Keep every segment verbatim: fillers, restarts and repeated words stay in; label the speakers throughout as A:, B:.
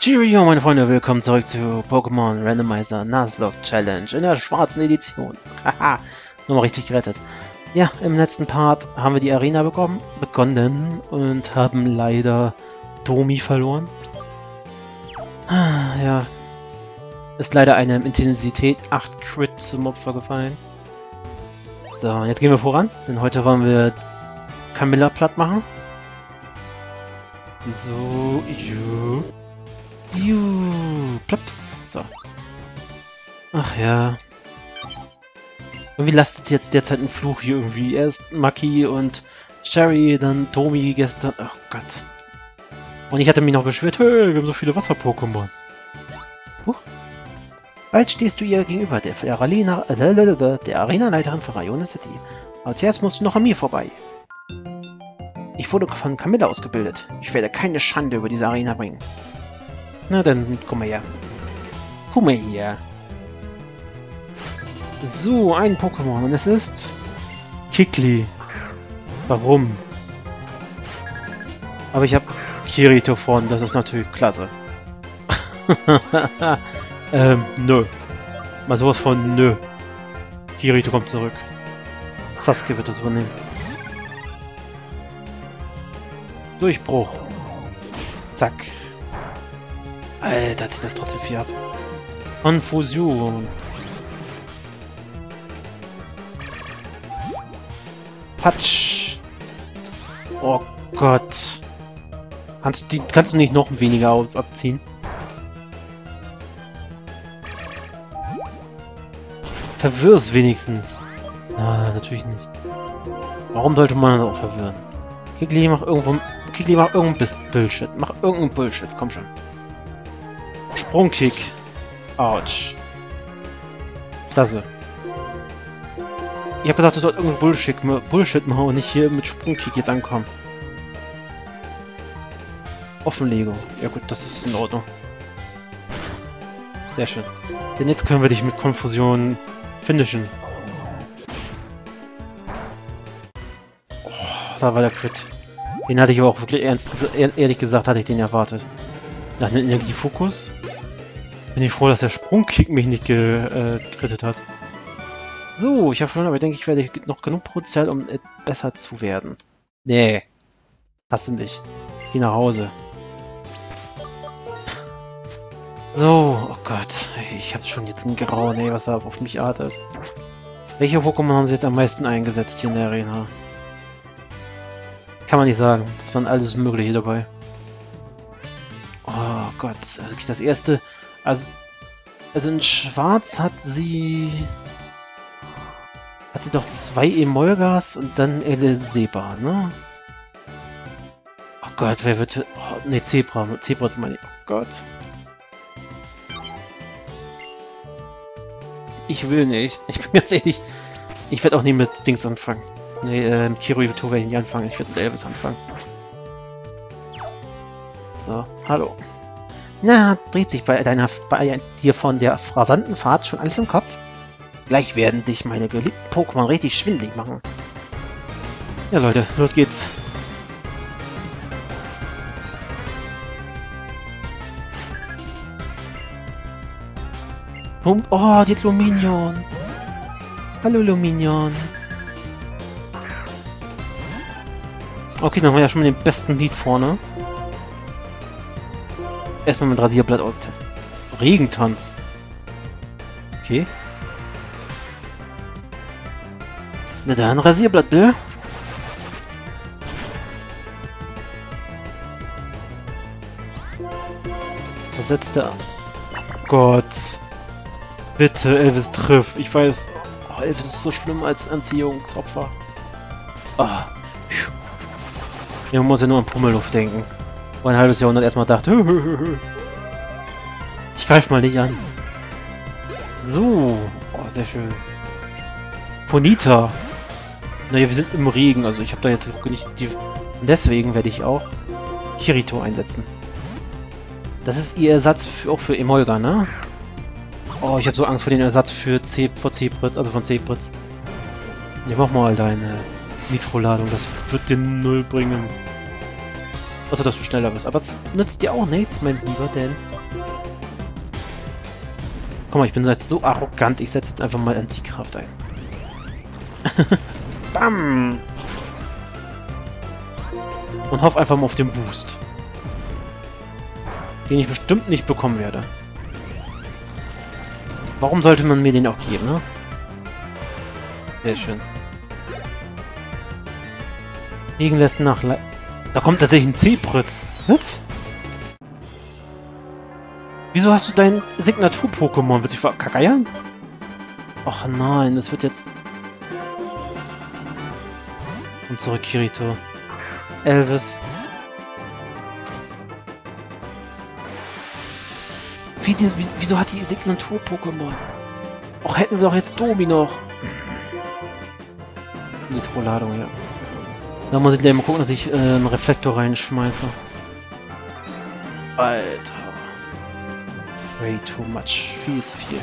A: Cheerio, meine Freunde, willkommen zurück zu Pokémon Randomizer Nuzlocke Challenge in der schwarzen Edition. Haha, nochmal richtig gerettet. Ja, im letzten Part haben wir die Arena bekommen, begonnen und haben leider Domi verloren. Ja, ist leider eine Intensität acht Crit zum Opfer gefallen. So, jetzt gehen wir voran, denn heute wollen wir Camilla platt machen. So, juh. Juh, plups. So. Ach ja. Irgendwie lastet jetzt derzeit ein Fluch hier irgendwie. Erst Maki und Sherry, dann Domi gestern. Oh Gott. Und ich hatte mich noch beschwert, hey, wir haben so viele Wasser-Pokémon. Huch. Bald stehst du ihr gegenüber, der, der, Arena, äh, der Arena-Leiterin von Rayona City. Aber zuerst musst du noch an mir vorbei. Ich wurde von Camilla ausgebildet. Ich werde keine Schande über diese Arena bringen. Na dann, komm mal her. Komm mal her. So, ein Pokémon. Und es ist... Kikli. Warum? Aber ich habe Kirito vorn. Das ist natürlich klasse. ähm, nö. Mal sowas von nö. Kirito kommt zurück. Sasuke wird das übernehmen. Durchbruch. Zack. Alter, zieht das trotzdem viel ab. Konfusion. Patsch. Oh Gott. Kannst, die, kannst du nicht noch weniger abziehen? Verwirr's wenigstens. Na, natürlich nicht. Warum sollte man das auch verwirren? Kikli, mach irgendwo... Kikli, mach irgendein Bullshit. Mach irgendein Bullshit. Komm schon. Sprungkick. Autsch. Klasse. Ich hab gesagt, du sollst irgendein Bullshit, Bullshit machen und nicht hier mit Sprungkick jetzt ankommen. Offenlegung. Ja gut, das ist in Ordnung. Sehr schön. Denn jetzt können wir dich mit Konfusion finishen. Oh, da war der Crit. Den hatte ich aber auch wirklich ernst, ehrlich gesagt, hatte ich den erwartet. Nach einem Energiefokus bin ich froh, dass der Sprungkick mich nicht gekrittet äh, hat. So, ich habe verloren, aber ich denke, ich werde noch genug Potenzial, um äh, besser zu werden. Nee. Hast du nicht. Geh nach Hause. So, oh Gott. Ich habe schon jetzt ein Grauen, ey, was da auf mich artet. Welche Pokémon haben sie jetzt am meisten eingesetzt hier in der Arena? Kann man nicht sagen. Das waren alles Mögliche dabei. Oh Gott, also das erste, also, also in Schwarz hat sie, hat sie doch zwei Emolgas und dann Eleseba, ne? Oh Gott, wer wird, oh, ne, Zebra, Zebra ist meine, oh Gott. Ich will nicht, ich bin ganz ehrlich, ich werde auch nie mit Dings anfangen. Ne, äh, mit Kirito werde ich nicht anfangen, ich werde mit Elvis anfangen. So, hallo. Na, dreht sich bei deiner bei dir von der rasanten Fahrt schon alles im Kopf? Gleich werden dich meine geliebten Pokémon richtig schwindelig machen. Ja, Leute, los geht's. Pump. Oh, die hat Luminion. Hallo, Luminion. Okay, dann haben wir ja schon mal den besten Lied vorne. Erstmal mit Rasierblatt austesten. Regentanz. Okay. Na dann, Rasierblatt, bitte. Was setzt er? Gott. Bitte, Elvis, triff. Ich weiß, oh, Elvis ist so schlimm als Anziehungsopfer. Ah. Man muss ja nur an Pummeluft denken. Wo ein halbes Jahrhundert erstmal dachte, hö, hö, hö. Ich greife mal nicht an. So. Oh, sehr schön. Ponita. Naja, wir sind im Regen, also ich habe da jetzt nicht die... Und deswegen werde ich auch Kirito einsetzen. Das ist ihr Ersatz für, auch für Emolga, ne? Oh, ich habe so Angst vor den Ersatz für C vor Zebritz, also von Zebritz. Ja, mach mal deine Nitro-Ladung, das wird den Null bringen. Oder dass du schneller bist. Aber es nützt dir auch nichts, mein Lieber, denn Guck mal, ich bin jetzt so arrogant, ich setze jetzt einfach mal Antikraft ein. Bam! Und hoffe einfach mal auf den Boost. Den ich bestimmt nicht bekommen werde. Warum sollte man mir den auch geben, ne? Sehr schön. Liegen lässt nach... Le da kommt tatsächlich ein Zeepritz. Was? Wieso hast du dein Signatur-Pokémon? Willst du dich verkackeiern? Ach nein, das wird jetzt... Komm zurück, Kirito. Elvis. Wie die, wie, wieso hat die Signatur-Pokémon? Och, hätten wir doch jetzt Domi noch. Nitro-Ladung, ja. Da muss ich gleich mal gucken, dass ich äh, einen Reflektor reinschmeiße. Alter. Way too much. Viel zu viel.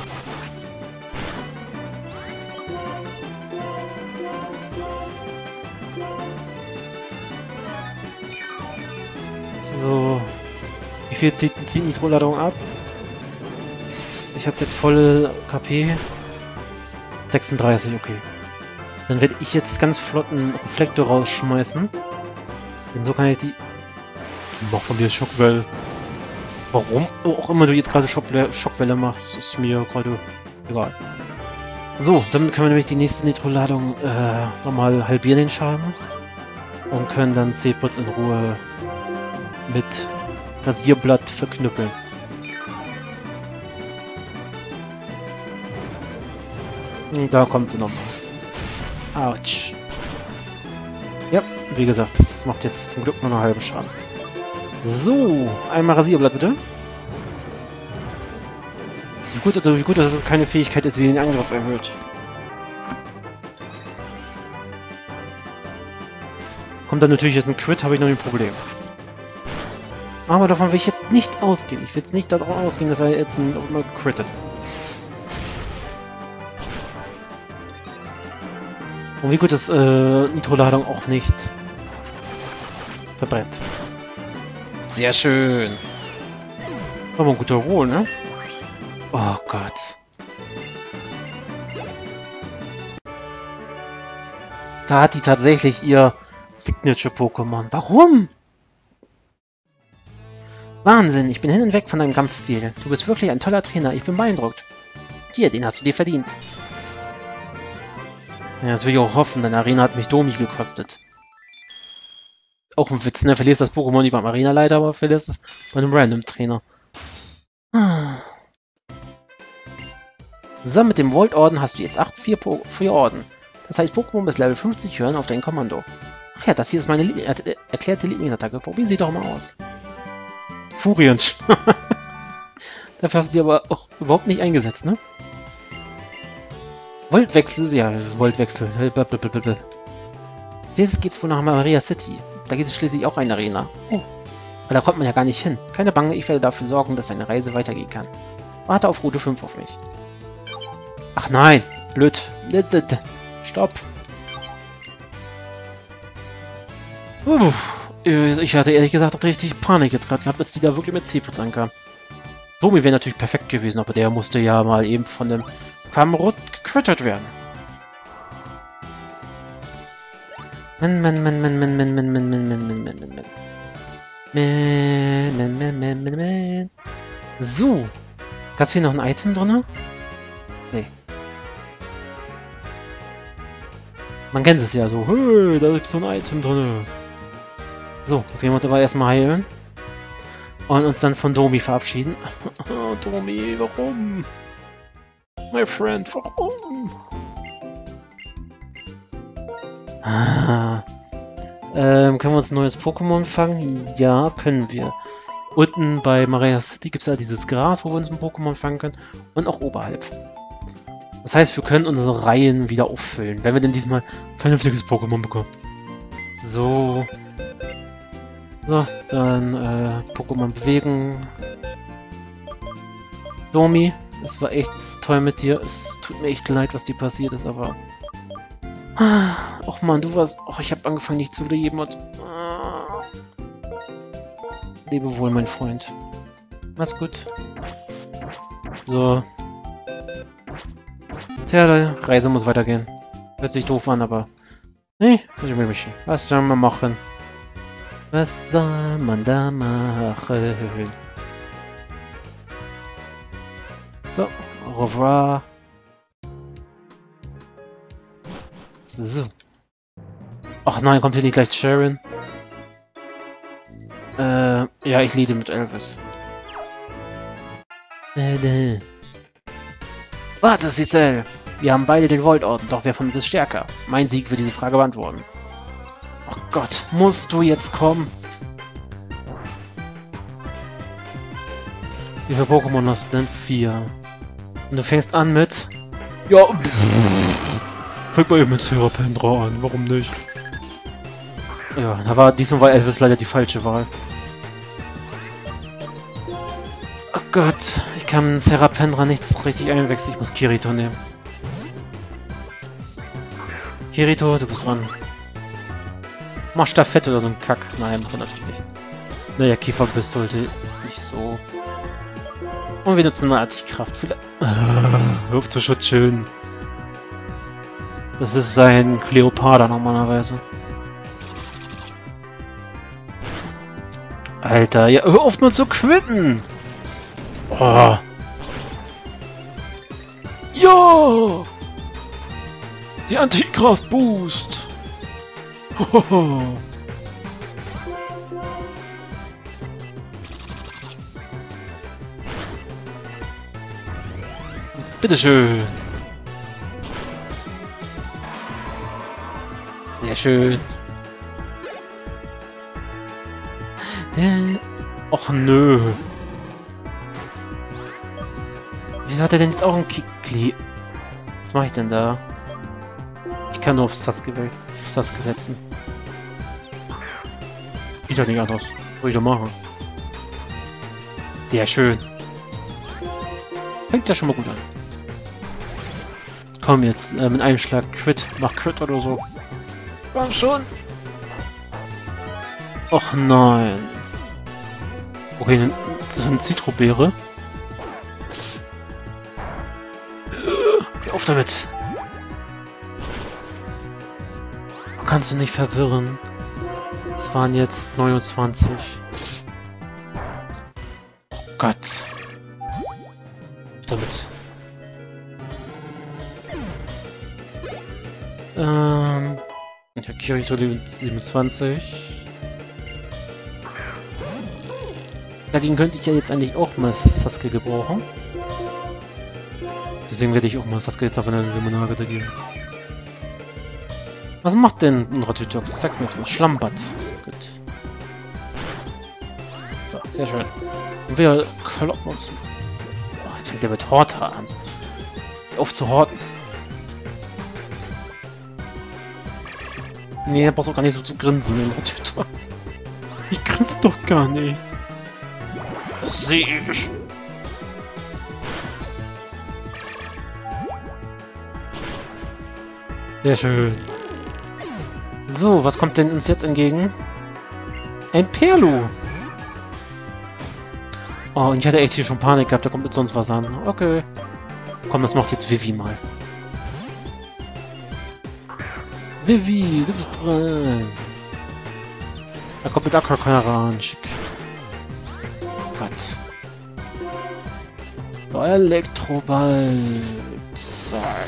A: So. Wie viel zieht, zieht Nitro-Ladung ab? Ich habe jetzt volle K P. sechsunddreißig, okay. Dann werde ich jetzt ganz flott einen Reflektor rausschmeißen. Denn so kann ich die... Mach von mir Schockwelle. Warum auch immer du jetzt gerade Schockwelle, Schockwelle machst, ist mir gerade egal. So, dann können wir nämlich die nächste Nitro-Ladung äh, nochmal halbieren den Schaden. Und können dann Zeepritz in Ruhe mit Rasierblatt verknüppeln. Und da kommt sie nochmal. Autsch. Ja, wie gesagt, das macht jetzt zum Glück nur einen halben Schaden. So, einmal Rasierblatt bitte. Wie gut, also wie gut, dass es keine Fähigkeit ist, die den Angriff erhöht. Kommt dann natürlich jetzt ein Crit, habe ich noch ein Problem. Aber davon will ich jetzt nicht ausgehen. Ich will jetzt nicht davon ausgehen, dass er jetzt ein mal crittet. Und wie gut ist äh, Nitro-Ladung auch nicht verbrennt. Sehr schön. Aber ein guter Roll, ne? Oh Gott. Da hat die tatsächlich ihr Signature-Pokémon. Warum? Wahnsinn, ich bin hin und weg von deinem Kampfstil. Du bist wirklich ein toller Trainer, ich bin beeindruckt. Hier, den hast du dir verdient. Ja, das will ich auch hoffen, deine Arena hat mich Domi gekostet. Auch ein Witz, ne? Verlierst das Pokémon nicht beim Arena-Leiter, aber verlierst es bei einem Random-Trainer. So, mit dem Volt-Orden hast du jetzt acht, vier, vier Orden. Das heißt, Pokémon bis Level fünfzig hören auf dein Kommando. Ach ja, das hier ist meine Liebling er erklärte Lieblingsattacke. Probieren sie doch mal aus. Furiensch. Dafür hast du die aber auch überhaupt nicht eingesetzt, ne? Voltwechsel, ja, Voltwechsel. Jetzt geht's wohl nach Maria City. Da geht es schließlich auch eine Arena. Oh, aber da kommt man ja gar nicht hin. Keine Bange, ich werde dafür sorgen, dass deine Reise weitergehen kann. Warte auf Route fünf auf mich. Ach nein, blöd. Stopp. Uh, ich hatte ehrlich gesagt richtig Panik jetzt gerade gehabt, dass die da wirklich mit Zeepritz ankam. Domi wäre natürlich perfekt gewesen, aber der musste ja mal eben von dem Kamrot gequittert werden. Man, man, man, man, man, man, man, man, man, man, man, man, man, man. Man, man, man, man, man, man. So. Gab's hier noch ein Item drin? Nee. Man kennt es ja so. Hey, da ist so ein Item drin. So, jetzt gehen wir uns aber erstmal heilen. Und uns dann von Domi verabschieden. Oh, Domi, warum? My friend, warum? Ah. Ähm, können wir uns ein neues Pokémon fangen? Ja, können wir. Unten bei Maria City gibt es ja dieses Gras, wo wir uns ein Pokémon fangen können. Und auch oberhalb. Das heißt, wir können unsere Reihen wieder auffüllen, wenn wir denn diesmal ein vernünftiges Pokémon bekommen. So. So, dann äh, Pokémon bewegen. Domi, es war echt toll mit dir. Es tut mir echt leid, was dir passiert ist, aber... Och man, du warst... Och, ich habe angefangen, dich zu leben und... Lebe wohl, mein Freund. Mach's gut. So. Tja, die Reise muss weitergehen. Hört sich doof an, aber... Nee, was soll man machen? Was soll man da machen? So, au revoir. So. Ach nein, kommt hier nicht gleich Sharon? Äh, ja, ich liebe mit Elvis. Warte, Cecil! Wir haben beide den Voltorden, doch wer von uns ist stärker? Mein Sieg wird diese Frage beantworten. Oh Gott, musst du jetzt kommen? Wie viele Pokémon hast du denn? Vier. Und du fängst an mit... Ja, pff. Fängt mal eben mit Serapendra an, warum nicht? Ja, da war, diesmal war Elvis leider die falsche Wahl. Oh Gott, ich kann Serapendra nichts richtig einwechseln, ich muss Kirito nehmen. Kirito, du bist dran. Mach Staffette oder so ein Kack. Nein, macht er natürlich nicht. Naja, Kieferbiss sollte nicht so. Und wir nutzen eine Antikraft. Vielleicht. Luftschutz schön. Das ist sein Kleopatra normalerweise. Alter, ja, hör auf mal zu quitten! Oh. Ja! Die Antikraft-Boost! Hohoho! Bitteschön! Sehr schön! Der... Och nö! Wieso hat er denn jetzt auch einen Kickli? Was mache ich denn da? Ich kann nur auf Sasuke, auf Sasuke setzen. Geht ja nicht anders. Was soll ich da machen? Sehr schön. Fängt ja schon mal gut an. Komm jetzt, äh, mit einem Schlag Crit. Mach Crit oder so. Komm schon. Och nein. Okay, das ist eine Zitrobeere. Geh auf damit. Kannst du nicht verwirren. Es waren jetzt neunundzwanzig. Oh Gott. Damit. Ähm. Ich habe Kirito siebenundzwanzig. Dagegen könnte ich ja jetzt eigentlich auch mal Sasuke gebrauchen. Deswegen werde ich auch mal Sasuke jetzt auf eine Limonade geben. Was macht denn ein Rototox? Sag mir erstmal. Schlammbad. Gut. So, sehr schön. Und wir kloppen uns. Oh, jetzt fängt der mit Horta an. Auf zu horten. Nee, er braucht auch gar nicht so zu grinsen im Rototox. Ich grinse doch gar nicht. Das sehe ich. Sehr schön. So, was kommt denn uns jetzt entgegen? Ein Perlu! Oh, und ich hatte echt hier schon Panik gehabt, da kommt jetzt sonst was an. Okay. Komm, das macht jetzt Vivi mal. Vivi, du bist dran. Da kommt mit Aqua ran. Schick. Gott. So, Elektroball. Zack.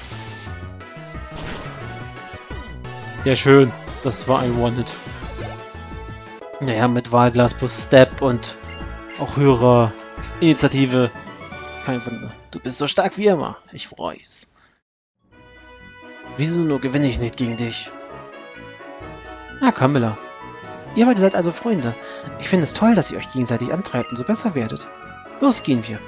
A: Sehr schön. Das war ein One-Hit. Naja, mit Wahlglas plus Step und auch höherer Initiative. Kein Wunder. Du bist so stark wie immer. Ich freu's. Wieso nur gewinne ich nicht gegen dich? Na, Camilla. Ihr beide seid also Freunde. Ich finde es toll, dass ihr euch gegenseitig antreibt und so besser werdet. Los, gehen wir.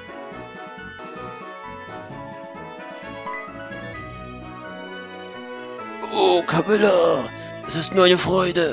A: Oh, Camilla! Es ist nur eine Freude.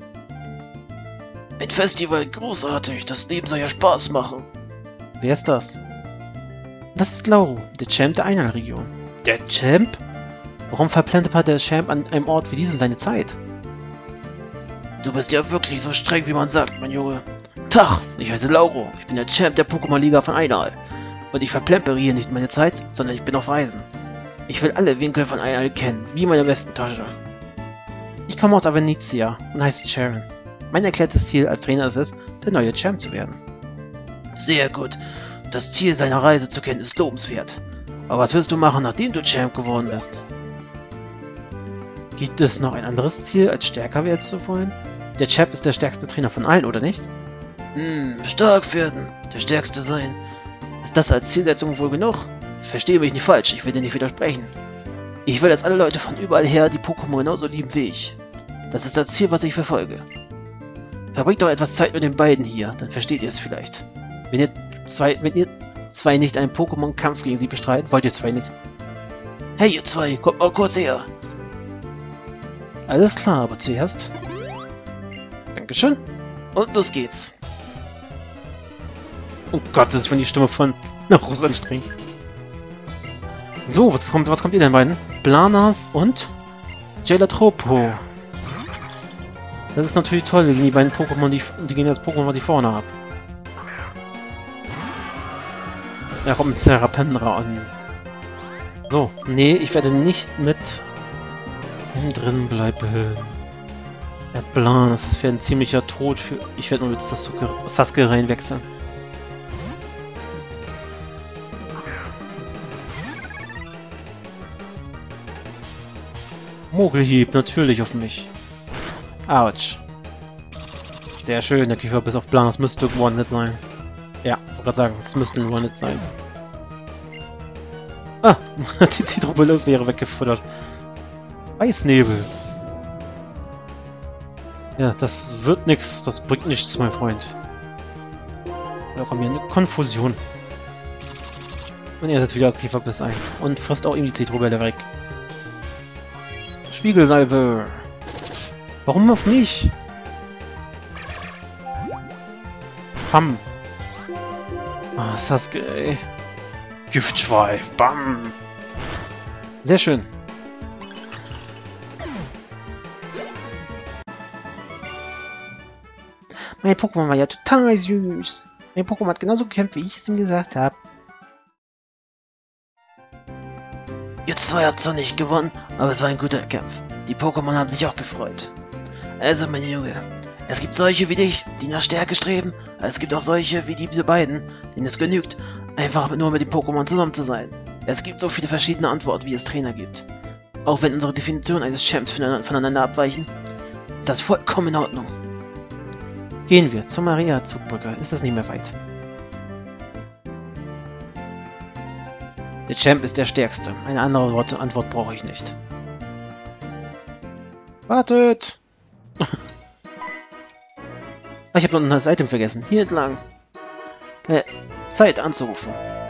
A: Ein Festival, großartig. Das Leben soll ja Spaß machen. Wer ist das? Das ist Lauro, der Champ der Einheilregion. Der Champ? Warum verplempert der Champ an einem Ort wie diesem seine Zeit? Du bist ja wirklich so streng, wie man sagt, mein Junge. Tag, ich heiße Lauro. Ich bin der Champ der Pokémon-Liga von Einhal. Und ich verplempere hier nicht meine Zeit, sondern ich bin auf Reisen. Ich will alle Winkel von All kennen, wie meine Westentasche. Ich komme aus Avenizia und heiße Sharon. Mein erklärtes Ziel als Trainer ist es, der neue Champ zu werden. Sehr gut. Das Ziel seiner Reise zu kennen ist lobenswert. Aber was wirst du machen, nachdem du Champ geworden bist? Gibt es noch ein anderes Ziel, als stärker werden zu wollen? Der Champ ist der stärkste Trainer von allen, oder nicht? Hm, stark werden, der stärkste sein. Ist das als Zielsetzung wohl genug? Verstehe mich nicht falsch, ich will dir nicht widersprechen. Ich will, dass alle Leute von überall her die Pokémon genauso lieben wie ich. Das ist das Ziel, was ich verfolge. Verbringt doch etwas Zeit mit den beiden hier, dann versteht ihr es vielleicht. Wenn ihr zwei, wenn ihr zwei nicht einen Pokémon-Kampf gegen sie bestreiten, wollt ihr zwei nicht? Hey ihr zwei, kommt mal kurz her. Alles klar, aber zuerst... Dankeschön. Und los geht's. Oh Gott, das ist von die Stimme von Narus anstrengend. So, was kommt, was kommt ihr denn beiden? Blanas und Gelatropo. Das ist natürlich toll gegen die beiden Pokémon, die, die gegen das Pokémon, was ich vorne habe. Da kommt ein Serapendra an. So, nee, ich werde nicht mit ihm drin bleiben. Er hat Blanas, das wäre ein ziemlicher Tod für... Ich werde nur mit Sasuke, Sasuke reinwechseln. Mogelhieb, natürlich auf mich. Autsch. Sehr schön, der Kiefer bis auf Blanas müsste One-Hit sein. Ja, ich wollte gerade sagen, es müsste ein One-Hit sein. Ah, die Zitrobille wäre weggefuttert. Eisnebel. Ja, das wird nichts, das bringt nichts, mein Freund. Da kommt hier eine Konfusion. Und er setzt wieder Kieferbiss ein. Und frisst auch ihm die Zitrobelle weg. Spiegelsalve. Warum auf mich? Bam. Ah, Sasuke, ey. Giftschweif. Bam. Sehr schön. Mein Pokémon war ja total süß. Mein Pokémon hat genauso gekämpft, wie ich es ihm gesagt habe. Ihr zwei habt zwar nicht gewonnen, aber es war ein guter Kampf. Die Pokémon haben sich auch gefreut. Also, mein Junge, es gibt solche wie dich, die nach Stärke streben, aber es gibt auch solche wie diese beiden, denen es genügt, einfach nur mit den Pokémon zusammen zu sein. Es gibt so viele verschiedene Antworten, wie es Trainer gibt. Auch wenn unsere Definition eines Champs voneinander abweichen, ist das vollkommen in Ordnung. Gehen wir zur Maria-Zugbrücke, ist das nicht mehr weit. Der Champ ist der Stärkste. Eine andere Worte, Antwort brauche ich nicht. Wartet! Ich habe noch ein neues Item vergessen. Hier entlang. Äh, Zeit anzurufen.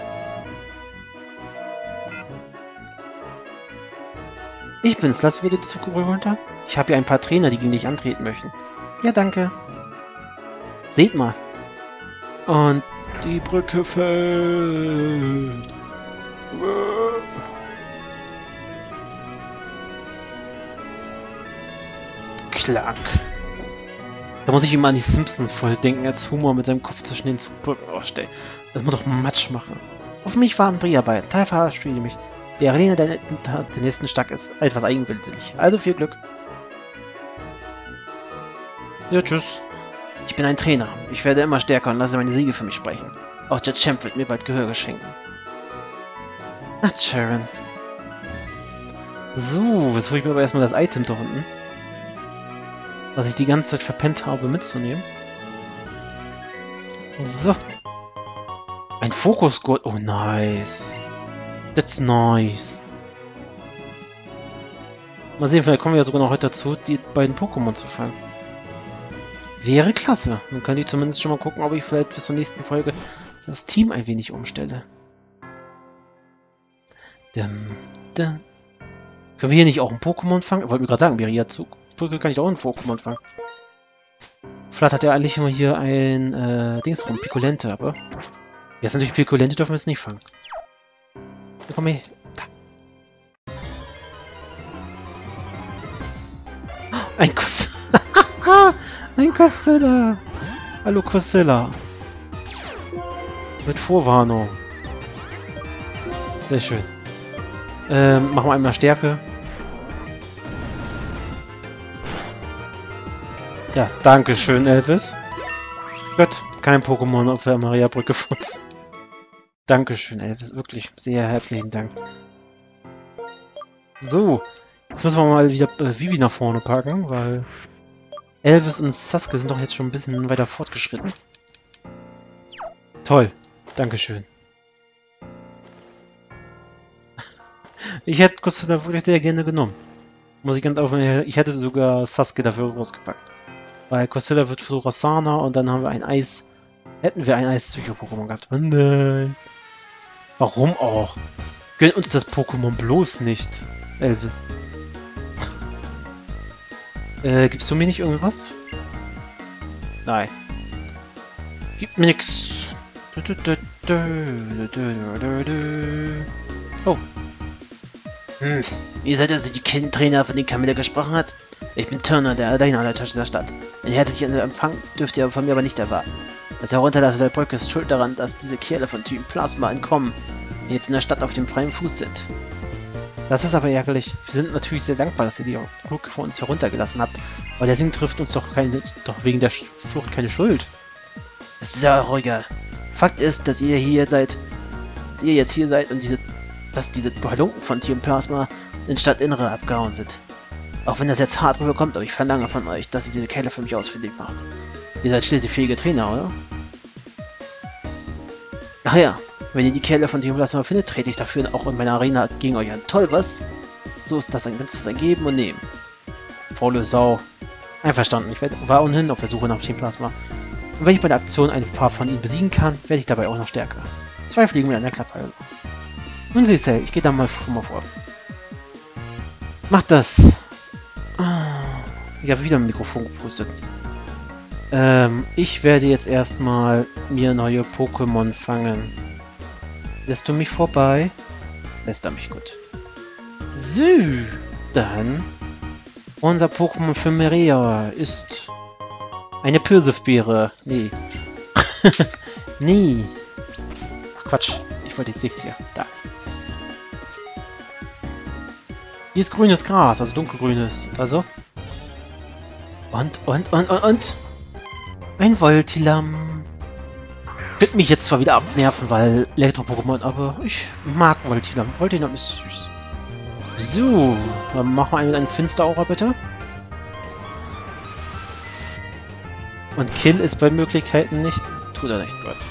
A: Ich bin's. Lass wieder die Zugbrücke runter. Ich habe hier ein paar Trainer, die gegen dich antreten möchten. Ja, danke. Seht mal. Und die Brücke fällt. Klack. Da muss ich immer an die Simpsons voll denken, als Humor mit seinem Kopf zwischen den Zugbrücken ausstellt. Das muss doch Matsch machen. Auf mich warten Dreharbeiten. Teil verarscht mich. Der Arena der, der nächsten Stadt ist etwas eigenwillig. Also viel Glück. Ja, tschüss. Ich bin ein Trainer. Ich werde immer stärker und lasse meine Siege für mich sprechen. Auch der Champ wird mir bald Gehör geschenken. Ach, Sharon. So, jetzt hole ich mir aber erstmal das Item da unten. Was ich die ganze Zeit verpennt habe mitzunehmen. So. Ein Fokusgurt. Oh, nice. That's nice. Mal sehen, vielleicht kommen wir ja sogar noch heute dazu, die beiden Pokémon zu fangen. Wäre klasse. Dann könnte ich zumindest schon mal gucken, ob ich vielleicht bis zur nächsten Folge das Team ein wenig umstelle. Dum, dum. Können wir hier nicht auch ein Pokémon fangen? Ich wollte mir gerade sagen, Maria Zugbrücke kann ich auch ein Pokémon fangen. Vielleicht hat er eigentlich immer hier ein äh, Dings rum, Pikolente, aber jetzt natürlich Pikolente dürfen wir es nicht fangen. Ja, komm her. Da. Ein Kuss. Ein Costilla. Hallo Costilla. Mit Vorwarnung. Sehr schön. Ähm, machen wir einmal Stärke. Ja, danke schön, Elvis. Gott, kein Pokémon auf der Maria-Brücke futzt. Dankeschön, Elvis. Wirklich sehr herzlichen Dank. So, jetzt müssen wir mal wieder äh, Vivi nach vorne packen, weil Elvis und Sasuke sind doch jetzt schon ein bisschen weiter fortgeschritten. Toll. Dankeschön. Ich hätte Kusula wirklich sehr gerne genommen. Muss ich ganz offen, ich hätte sogar Sasuke dafür rausgepackt. Weil Kusula wird für Rossana und dann haben wir ein Eis. Hätten wir ein Eis-Psycho-Pokémon gehabt. Oh nein. Warum auch? Gönn uns das Pokémon bloß nicht, Elvis. äh, gibst du mir nicht irgendwas? Nein. Gibt mir nix. Oh.
B: Hm. Ihr seid also die Trainer, von dem Camilla gesprochen hat? Ich bin Turner, der Alleinhalter der Stadt. Ein herzlichen Empfang dürft ihr von mir aber nicht erwarten. Das Herunterlassen der Brücke ist schuld daran, dass diese Kerle von Typ Plasma entkommen und jetzt in der Stadt auf dem freien Fuß sind.
A: Das ist aber ärgerlich. Wir sind natürlich sehr dankbar, dass ihr die Brücke von uns heruntergelassen habt. Aber der Sing trifft uns doch keine, doch wegen der Flucht keine Schuld.
B: Es ist ja ruhiger. Fakt ist, dass ihr hier seid, dass ihr jetzt hier seid und diese, dass diese Halunken von Team Plasma in Stadtinnere abgehauen sind. Auch wenn das jetzt hart rüberkommt, aber ich verlange von euch, dass ihr diese Kerle für mich ausfindig macht. Ihr seid schließlich fähige Trainer, oder? Ach ja, wenn ihr die Kerle von Team Plasma findet, trete ich dafür auch in meiner Arena gegen euch an. Toll, was? So ist das ein ganzes Geben und Nehmen.
A: Faule Sau. Einverstanden, ich war ohnehin auf der Suche nach Team Plasma. Und wenn ich bei der Aktion ein paar von ihnen besiegen kann, werde ich dabei auch noch stärker. Zwei Fliegen mit einer Klappe. Nun siehst du, ich gehe da mal schon mal vor. Macht das! Ich habe wieder ein Mikrofon gepustet. Ähm, ich werde jetzt erstmal mir neue Pokémon fangen. Lässt du mich vorbei? Lässt er mich gut. So, dann. Unser Pokémon für Maria ist eine Pfirsifbeere. Nee. Nee. Ach, Quatsch. Ich wollte jetzt nichts hier. Da. Hier ist grünes Gras, also dunkelgrünes. Also. Und, und, und, und, und. Ein Voltilam. Wird mich jetzt zwar wieder abnerven, weil Elektro-Pokémon, aber ich mag Voltilam. Voltilam ist süß. So, dann machen wir einen mit einem Finsteraura, bitte. Und Kill ist bei Möglichkeiten nicht. Tut er nicht, Gott.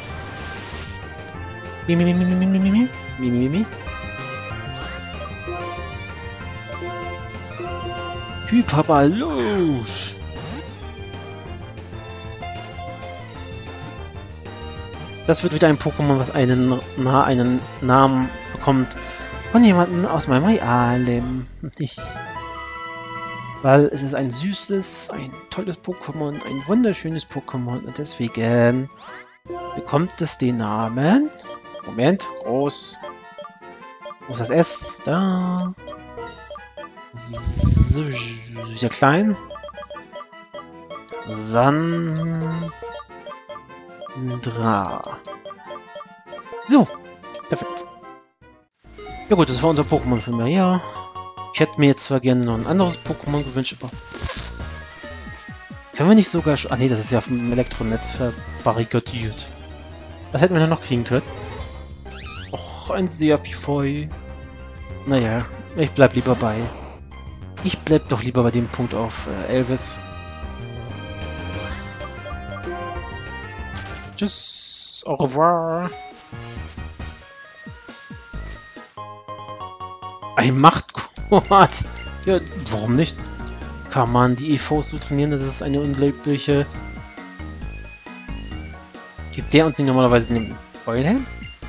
A: Mimi, mimi, mimi, mimi, mimi, mimi, mimi. Hyperballouche. Das wird wieder ein Pokémon, was einen, na, einen Namen bekommt von jemandem aus meinem realen. Weil es ist ein süßes, ein tolles Pokémon, ein wunderschönes Pokémon und deswegen bekommt es den Namen. Moment, groß. Wo ist das S? Da. So, wieder klein. Sandra. So, perfekt. Ja gut, das war unser Pokémon für Maria. Ich hätte mir jetzt zwar gerne noch ein anderes Pokémon gewünscht, aber... Können wir nicht sogar... Ah ne, das ist ja vom Elektronetz verbarrikadiert. Was hätten wir denn noch kriegen können? Och, ein Seapifoi. Naja, ich bleib lieber bei... Ich bleib doch lieber bei dem Punkt auf äh, Elvis. Tschüss, au revoir. Ein Machtquad. Ja, warum nicht? Kann man die E Vs so trainieren, das ist eine unglaubliche... Gibt der uns nicht normalerweise den Beulhelm?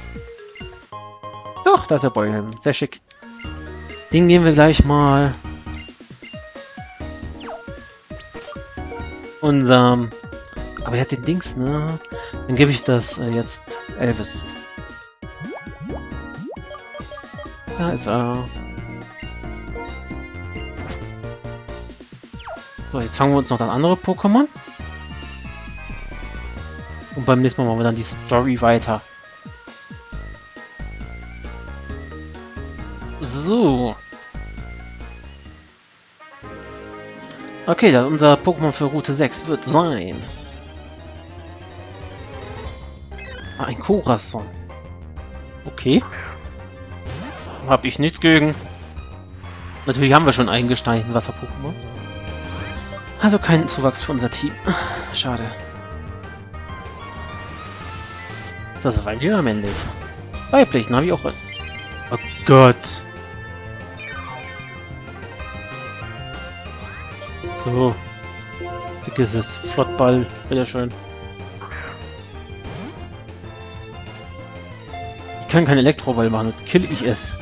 A: Doch, da ist der Beulhelm. Sehr schick. Den gehen wir gleich mal... Unser... Aber er hat den Dings, ne? Dann gebe ich das äh, jetzt Elvis. Da ist er. So, jetzt fangen wir uns noch das andere Pokémon. Und beim nächsten Mal machen wir dann die Story weiter. So. Okay, dann unser Pokémon für Route sechs wird sein. Ah, ein Corazon. Okay. Hab ich nichts gegen. Natürlich haben wir schon ein Gestein-Wasser-Pokémon. Also keinen Zuwachs für unser Team. Schade. Das ist weiblich oder männlich? Weiblich, na wie auch. Oh Gott. So. Vergiss es. Flottball. Bitteschön. Ich kann keinen Elektroball machen und kill ich es.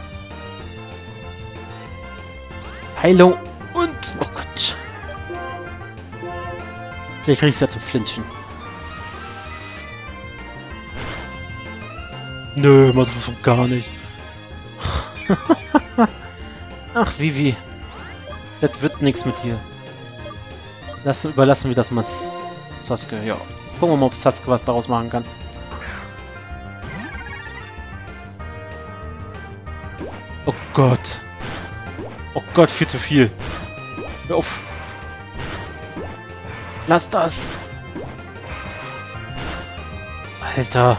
A: Heilung und... Oh Gott. Vielleicht krieg ich es ja zum Flinchen. Nö, mal sowas von gar nicht. Ach, Vivi. Das wird nichts mit dir. Lass, überlassen wir das mal Sasuke. Ja. Gucken wir mal, ob Sasuke was daraus machen kann. Oh Gott. Oh Gott, viel zu viel. Hör auf. Lass das. Alter.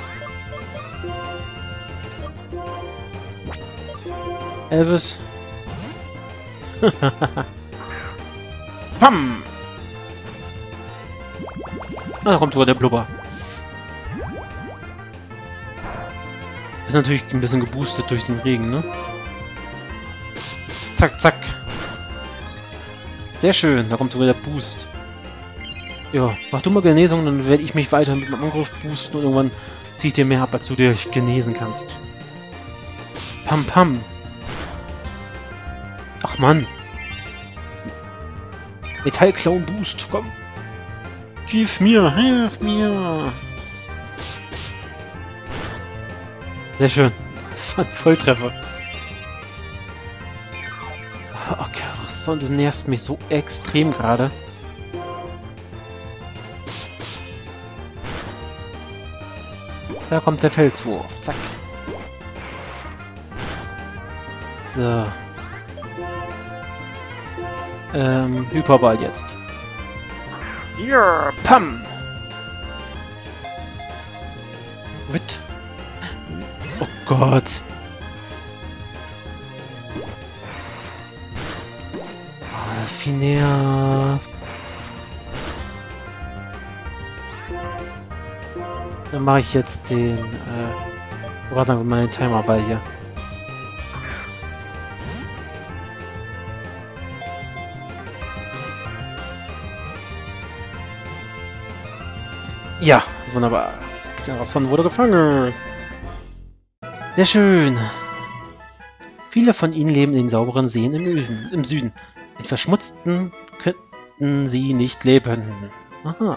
A: Elvis. Pam! Ah, da kommt sogar der Blubber. Ist natürlich ein bisschen geboostet durch den Regen, ne? Zack, zack. Sehr schön, da kommt sogar der Boost. Ja, mach du mal Genesung, dann werde ich mich weiter mit dem Angriff boosten und irgendwann ziehe ich dir mehr ab, als du dir genesen kannst. Pam, pam. Ach Mann. Metallclown Boost, komm. Hilf mir, hilf mir. Sehr schön. Das war ein Volltreffer. Okay, so, du nervst mich so extrem gerade. Da kommt der Felswurf. Zack. So. Ähm, Hyperball jetzt. Ja, pam! Witt. Oh Gott. Oh, das Vieh nervt. Dann mache ich jetzt den, äh... warte mal, meinen Timerball hier. Ja, wunderbar. Corazon wurde gefangen. Sehr schön. Viele von ihnen leben in den sauberen Seen im, Öfen, im Süden. In verschmutzten könnten sie nicht leben. Aha.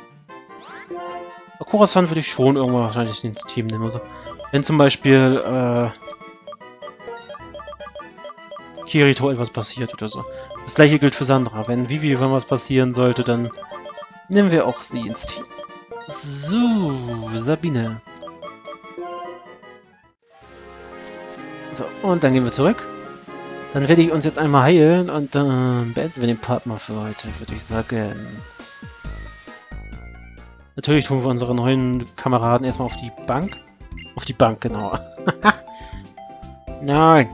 A: Corazon würde ich schon irgendwann wahrscheinlich ins Team nehmen. Also, wenn zum Beispiel äh, Kirito etwas passiert oder so. Das gleiche gilt für Sandra. Wenn Vivi irgendwas passieren sollte, dann nehmen wir auch sie ins Team. So, Sabine. So, und dann gehen wir zurück. Dann werde ich uns jetzt einmal heilen und dann beenden wir den Part mal für heute, würde ich sagen. Natürlich tun wir unsere neuen Kameraden erstmal auf die Bank. Auf die Bank, genau. Nein.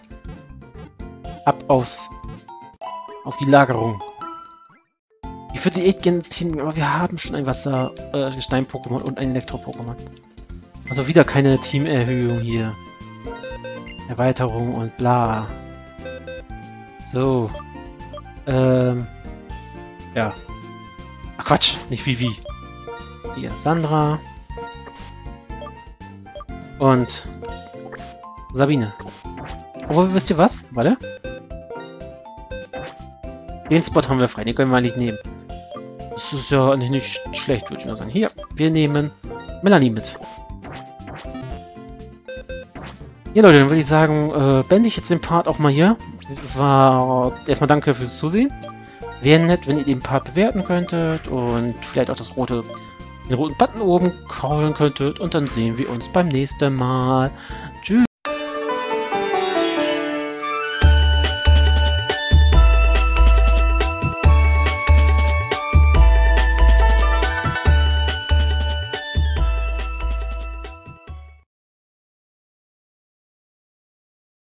A: Ab aufs... auf die Lagerung. Ich würde sie echt gerne ins Team, aber wir haben schon ein Wasser-Gestein-Pokémon äh, und ein Elektro-Pokémon. Also wieder keine Teamerhöhung hier. Erweiterung und bla. So. Ähm. Ja. Ach Quatsch, nicht Vivi. Hier, Sandra. Und Sabine. Obwohl, wisst ihr was? Warte. Den Spot haben wir frei, den können wir eigentlich nehmen. Das ist ja eigentlich nicht schlecht, würde ich mal sagen. Hier, wir nehmen Melanie mit. Ja, Leute, dann würde ich sagen, äh, beende ich jetzt den Part auch mal hier. War erstmal danke fürs Zusehen. Wäre nett, wenn ihr den Part bewerten könntet und vielleicht auch das rote, den roten Button oben kraulen könntet. Und dann sehen wir uns beim nächsten Mal. Tschüss.